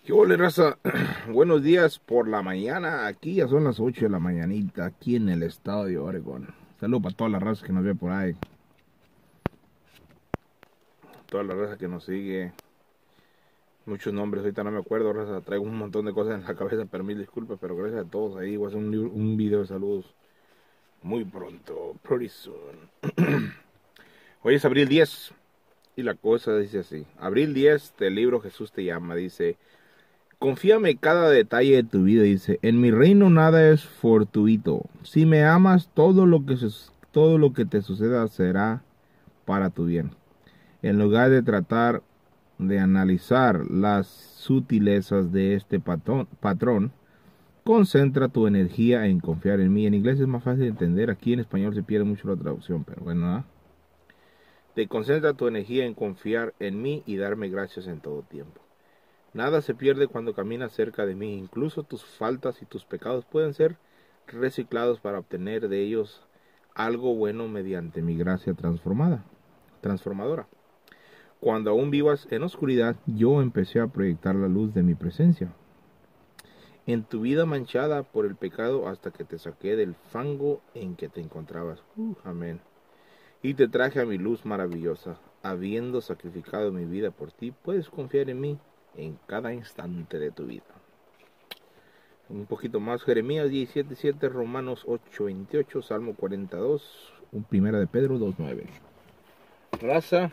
¿Qué ole, raza? Buenos días por la mañana. Aquí ya son las 8 de la mañanita, aquí en el estado de Oregon. Saludos para toda la raza que nos ve por ahí. Toda la raza que nos sigue. Muchos nombres, ahorita no me acuerdo, raza. Traigo un montón de cosas en la cabeza, pero mil disculpas. Pero gracias a todos ahí. Voy a hacer un video de saludos muy pronto, pretty soon. Hoy es abril 10 y la cosa dice así. Abril 10 del libro Jesús te llama, dice: confíame cada detalle de tu vida, dice. En mi reino nada es fortuito. Si me amas, todo lo que te suceda será para tu bien. En lugar de tratar de analizar las sutilezas de este patrón, concentra tu energía en confiar en mí. En inglés es más fácil de entender. Aquí en español se pierde mucho la traducción, pero bueno, ¿no? Te concentra tu energía en confiar en mí y darme gracias en todo tiempo. Nada se pierde cuando caminas cerca de mí. Incluso tus faltas y tus pecados pueden ser reciclados para obtener de ellos algo bueno mediante mi gracia transformadora. Cuando aún vivas en oscuridad, yo empecé a proyectar la luz de mi presencia en tu vida manchada por el pecado hasta que te saqué del fango en que te encontrabas. Amén. Y te traje a mi luz maravillosa. Habiendo sacrificado mi vida por ti, puedes confiar en mí en cada instante de tu vida. Un poquito más, Jeremías 17:7, Romanos 8:28, Salmo 42, Primera de Pedro 2:9. Raza,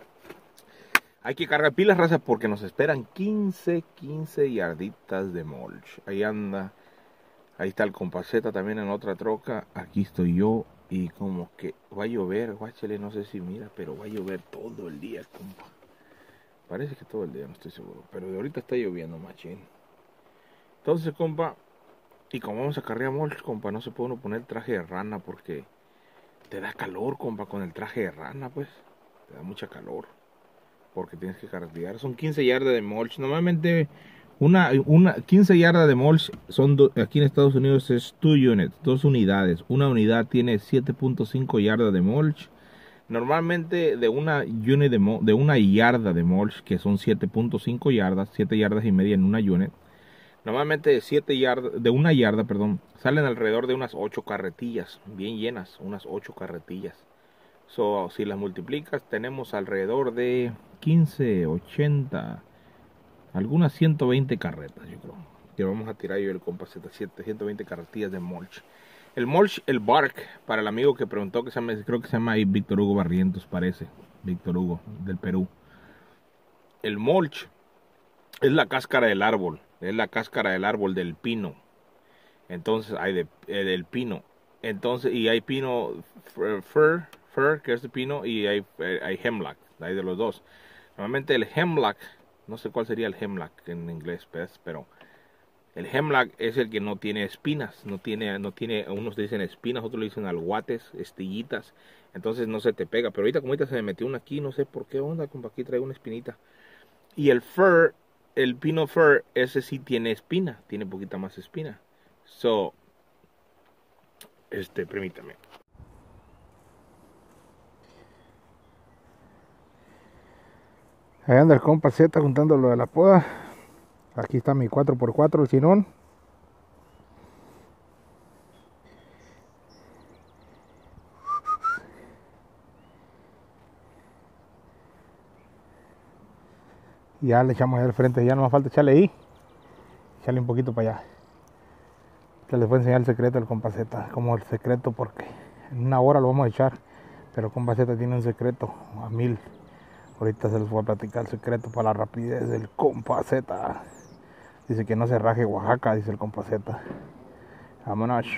hay que cargar pilas, raza, porque nos esperan 15 yarditas de mulch. Ahí anda, ahí está el compaceta también en otra troca. Aquí estoy yo y como que va a llover, guáchale, no sé si mira, pero va a llover todo el día, compa. Parece que todo el día, no estoy seguro. Pero de ahorita está lloviendo, machín. Entonces, compa, y como vamos a cargar mulch, compa, no se puede uno poner traje de rana porque te da calor, compa, con el traje de rana, pues. Te da mucha calor. Porque tienes que cargar. Son 15 yardas de mulch. Normalmente, una 15 yardas de mulch son aquí en Estados Unidos es 2 units, 2 unidades. Una unidad tiene 7.5 yardas de mulch. Normalmente de una unit de una yarda de mulch, que son 7.5 yardas, 7 yardas y media en una unit. Normalmente de una yarda, perdón, salen alrededor de unas 8 carretillas, bien llenas, unas 8 carretillas. So, si las multiplicas, tenemos alrededor de 15, 80, algunas 120 carretas, yo creo. Que vamos a tirar yo el compaceta, 120 carretillas de mulch. El mulch, el bark, para el amigo que preguntó, creo que se llama Víctor Hugo Barrientos, parece. Víctor Hugo, del Perú. El mulch es la cáscara del árbol. Es la cáscara del árbol del pino. Entonces hay del pino. Entonces, y hay pino fir, que es de pino, y hay hemlock. Hay de los dos. Normalmente el hemlock, no sé cuál sería el hemlock en inglés, pero el hemlock es el que no tiene espinas, no tiene, unos dicen espinas, otros le dicen alguates, estillitas, entonces no se te pega. Pero ahorita se me metió una aquí, no sé por qué onda, como aquí traigo una espinita. Y el fir, el pino fir, ese sí tiene espina, tiene poquita más espina. So, permítame. Ahí anda el compa Z juntando lo de la poda. Aquí está mi 4x4, el chinón. Ya le echamos ahí al frente, ya no más falta echarle ahí. Echarle un poquito para allá. Ya les voy a enseñar el secreto del compa Z, como el secreto, porque en una hora lo vamos a echar. Pero el compa Z tiene un secreto a 1000. Ahorita se les voy a platicar el secreto para la rapidez del compa Z. Dice que no se raje Oaxaca, dice el compa Z. Vámonos.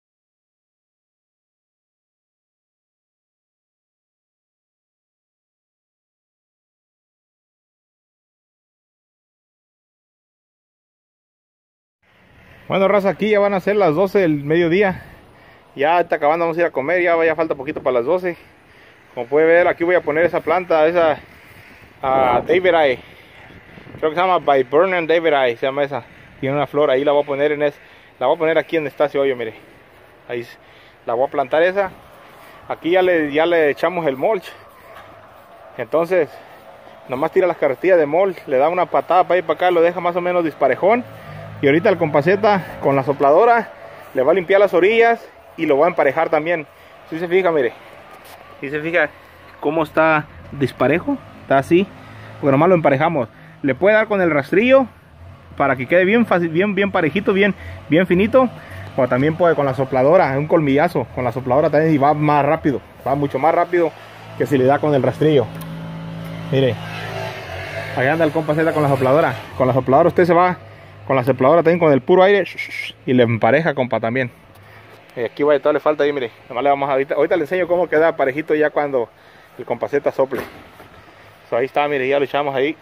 Bueno, raza, aquí ya van a ser las 12 del mediodía. Ya está acabando, vamos a ir a comer, ya falta poquito para las 12. Como puede ver, aquí voy a poner esa planta, esa David Eye. Creo que se llama By Vernon David Eye, se llama esa. Tiene una flor, ahí la voy a poner la voy a poner aquí en está ese hoyo, mire. Ahí la voy a plantar esa. Aquí ya le echamos el mulch. Entonces, Nomás tira las carretillas de mulch, le da una patada para ir para acá, lo deja más o menos disparejón. Y ahorita el compaceta con la sopladora le va a limpiar las orillas y lo va a emparejar también. Si se fija, mire, si se fija cómo está disparejo, está así, porque nomás lo emparejamos. Le puede dar con el rastrillo para que quede bien fácil, bien parejito, bien finito. O también puede con la sopladora, un colmillazo con la sopladora también, y va más rápido, va mucho más rápido que si le da con el rastrillo. Mire, ahí anda el compaceta con la sopladora. Con la sopladora usted se va con la sopladora también, con el puro aire, y le empareja, compa, también. Y aquí vaya, todo le falta ahí, mire. Nomás le vamos ahorita le enseño cómo queda parejito ya cuando el compaceta sople. So, ahí está, mire, ya lo echamos ahí.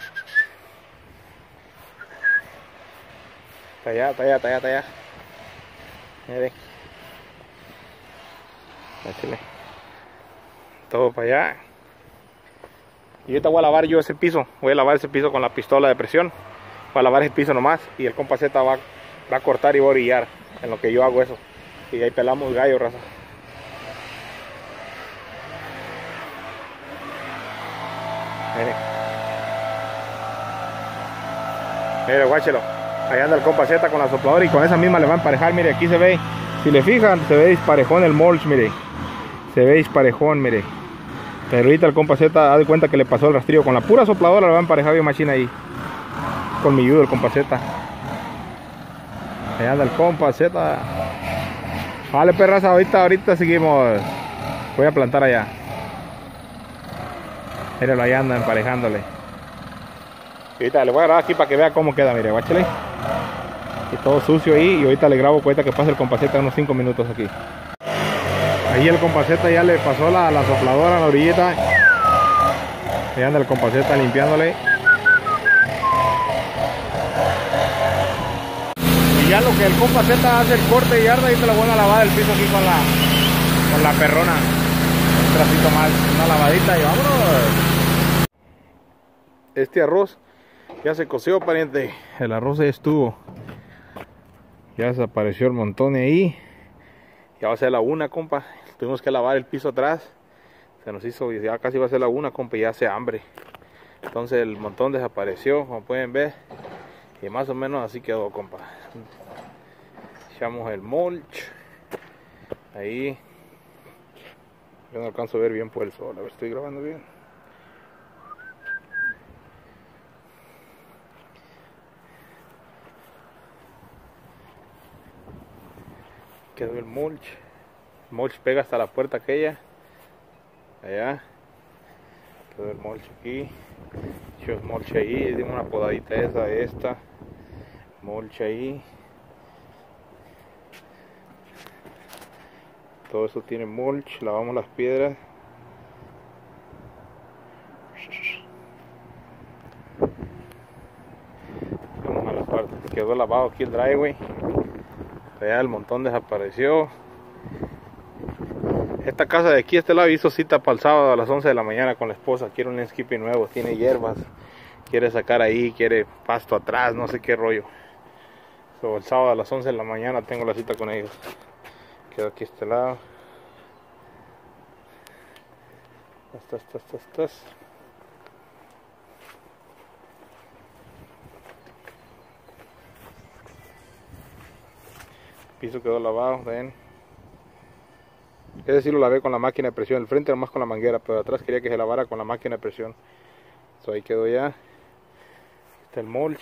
Está allá, está allá, está allá, está allá. Mire. Échale. Todo para allá. Y ahorita voy a lavar yo ese piso. Voy a lavar ese piso con la pistola de presión. Voy a lavar ese piso nomás. Y el compaceta va a cortar y va a orillar en lo que yo hago eso. Y ahí pelamos gallo, raza. Mire. Mire, guáchelo. Ahí anda el compaceta con la sopladora y con esa misma le va a emparejar. Mire, aquí se ve, si le fijan, se ve disparejón el mulch, mire. Se ve disparejón, mire. Pero ahorita el compaceta, da de cuenta que le pasó el rastrillo. Con la pura sopladora le va a emparejar bien machina ahí. Con mi ayuda el compaceta. Ahí anda el compaceta. Vale, perraza, ahorita seguimos. Voy a plantar allá. Míralo, ahí anda emparejándole. Y ahorita le voy a grabar aquí para que vea cómo queda, mire, guáchale. Y todo sucio ahí, y ahorita le grabo cuenta que pase el compaceta unos 5 minutos aquí. Ahí el compaceta ya le pasó la sopladora a la orillita. Ahí anda el compaceta limpiándole. Y ya lo que el compaceta hace el corte y yarda, y te lo voy a lavar el piso aquí con la perrona. Un tracito más, una lavadita y vámonos. Este arroz ya se coció, pariente. El arroz ya estuvo. Ya desapareció el montón de ahí. Ya va a ser la una, compa. Tuvimos que lavar el piso atrás. Se nos hizo, ya casi va a ser la una, compa. Ya hace hambre. Entonces el montón desapareció, como pueden ver. Y más o menos así quedó, compa. Echamos el mulch. Ahí. Yo no alcanzo a ver bien por el sol. A ver, estoy grabando bien. Quedó el mulch. El mulch pega hasta la puerta aquella. Allá. Quedó el mulch aquí. Echó el mulch ahí. Dimos una podadita esta. Mulch ahí. Todo eso tiene mulch. Lavamos las piedras. Vamos a la parte. Quedó lavado aquí el driveway. Allá el montón desapareció. Esta casa de aquí, este lado, hizo cita para el sábado a las 11 de la mañana con la esposa. Quiere un landscaping nuevo, tiene hierbas, quiere sacar ahí, quiere pasto atrás, no sé qué rollo. So, el sábado a las 11 de la mañana tengo la cita con ellos. Quedo aquí este lado. Estás. El piso quedó lavado, ven. Ese sí lo lavé con la máquina de presión. El frente nomás con la manguera, pero atrás quería que se lavara con la máquina de presión. So, ahí quedó ya. Está el mulch.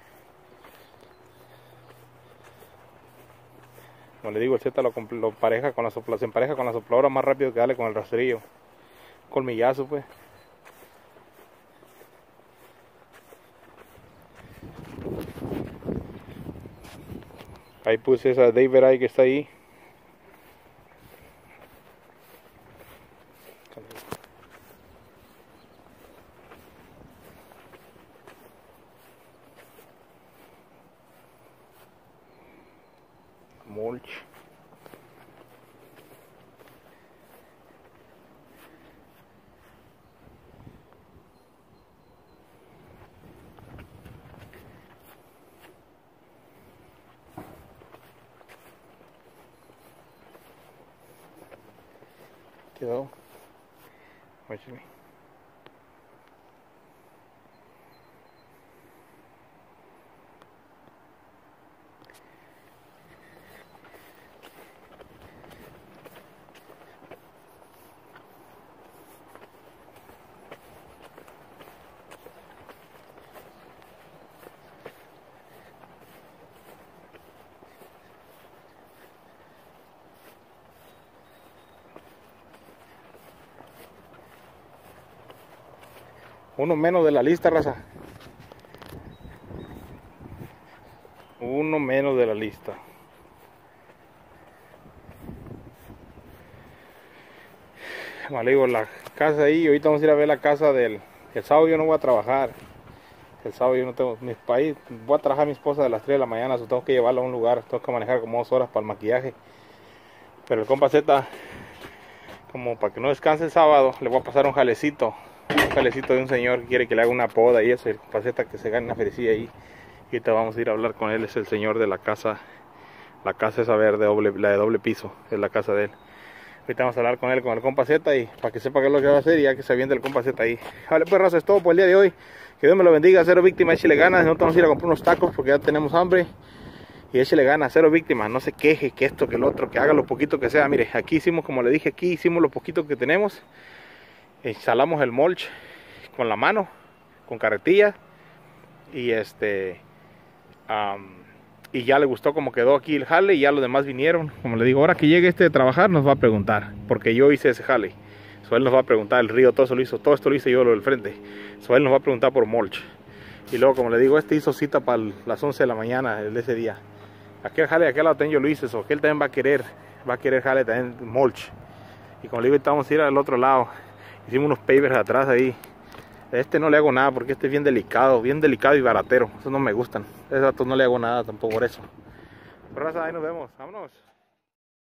Como le digo, el Z lo pareja con se empareja con la sopladora más rápido que darle con el rastrillo. Colmillazo, pues. Ahí puse esa David ahí que está ahí. Mulch. Quedó. Muéchale. Uno menos de la lista, raza. Uno menos de la lista. Como le digo, la casa ahí, ahorita vamos a ir a ver la casa del... El sábado yo no voy a trabajar. El sábado yo no tengo mi país. Voy a trabajar a mi esposa de las 3 de la mañana, so tengo que llevarla a un lugar. Tengo que manejar como 2 horas para el maquillaje. Pero el compa Z, como para que no descanse el sábado, le voy a pasar un jalecito. Un jalecito de un señor que quiere que le haga una poda y eso. El compa Z que se gane una ferecilla ahí. Y ahorita vamos a ir a hablar con él. Es el señor de la casa. La casa esa verde, la de doble piso. Es la casa de él. Ahorita vamos a hablar con él, con el compa Z, y para que sepa qué es lo que va a hacer y ya que se aviente el compa Z ahí. Vale, pues raza, es todo por el día de hoy. Que Dios me lo bendiga, cero víctimas, échale ganas. Nosotros vamos a ir a comprar unos tacos porque ya tenemos hambre. Y échale ganas, cero víctimas, no se queje, que esto, que el otro, que haga lo poquito que sea. Mire, aquí hicimos, como le dije, aquí hicimos lo poquito que tenemos. Instalamos el mulch con la mano, con carretilla. Y y ya le gustó como quedó aquí el jale y ya los demás vinieron. Como le digo, ahora que llegue de trabajar nos va a preguntar, porque yo hice ese jale. Él nos va a preguntar, el río todo eso lo hizo, todo esto lo hice yo, lo del frente. Él nos va a preguntar por mulch. Y luego, como le digo, hizo cita para las 11 de la mañana de ese día. Aquel jale de aquel lado también yo lo hice, eso que él también va a querer jale también mulch. Y como le digo, vamos a ir al otro lado. Hicimos unos pavers atrás ahí. No le hago nada porque es bien delicado y baratero. Esos no me gustan. Esos datos no le hago nada tampoco por eso. Pero raza, ahí nos vemos. Vámonos.